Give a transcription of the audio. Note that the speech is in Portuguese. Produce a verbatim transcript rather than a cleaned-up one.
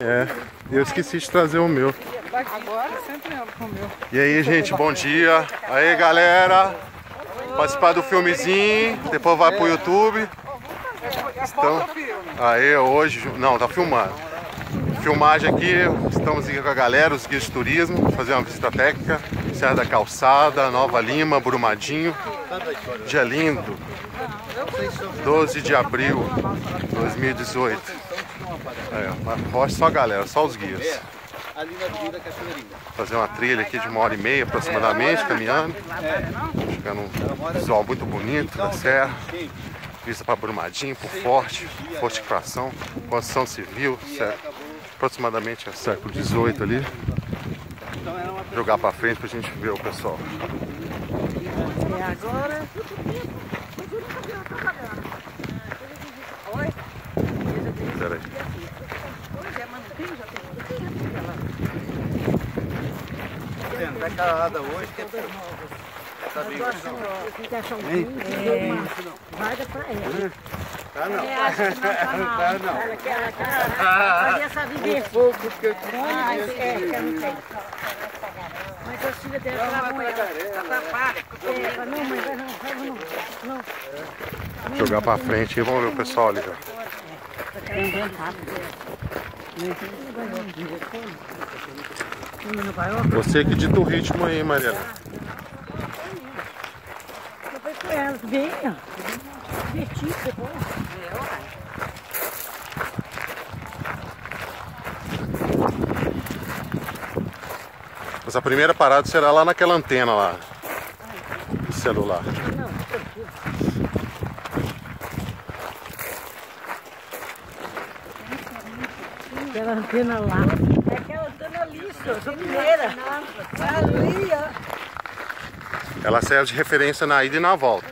É, eu esqueci de trazer o meu. Agora sempre ela comeu. E aí, gente, bom dia. Aí, galera. Participar do filmezinho, depois vai pro YouTube. Então, aí, hoje, não, tá filmando. Filmagem aqui, estamos aqui com a galera, os guias de turismo, fazer uma visita técnica. Serra da Calçada, Nova Lima, Brumadinho. Dia lindo. doze de abril de dois mil e dezoito. É, mas só a galera, só os guias. Fazer uma trilha aqui de uma hora e meia aproximadamente, caminhando. Chegando um visual muito bonito da serra. Vista para Brumadinho, por Forte, fortificação, construção civil, certo? Aproximadamente é século dezoito ali. Jogar para frente pra gente ver o pessoal. E agora? Oi? Pera aí. Tá calada hoje que é tá bem. Vai da praia. Tá não. Tá não. Ela quer, ela quer fazer essa viver fogo porque eu tinha. Ah, é, que eu não tenho. Mas a filha dela tá com ela. É, não, mãe, vai não, vai não. Não. Jogar pra frente e vamos ver o pessoal ali, ó. Você que dita o ritmo aí, Mariana. Eu fui com ela, venha. Divertido depois. Mas a primeira parada será lá naquela antena lá. Do celular. Aquela antena lá. É aquela antena ali, senhor. A primeira. Ali, ó. Ela serve de referência na ida e na volta.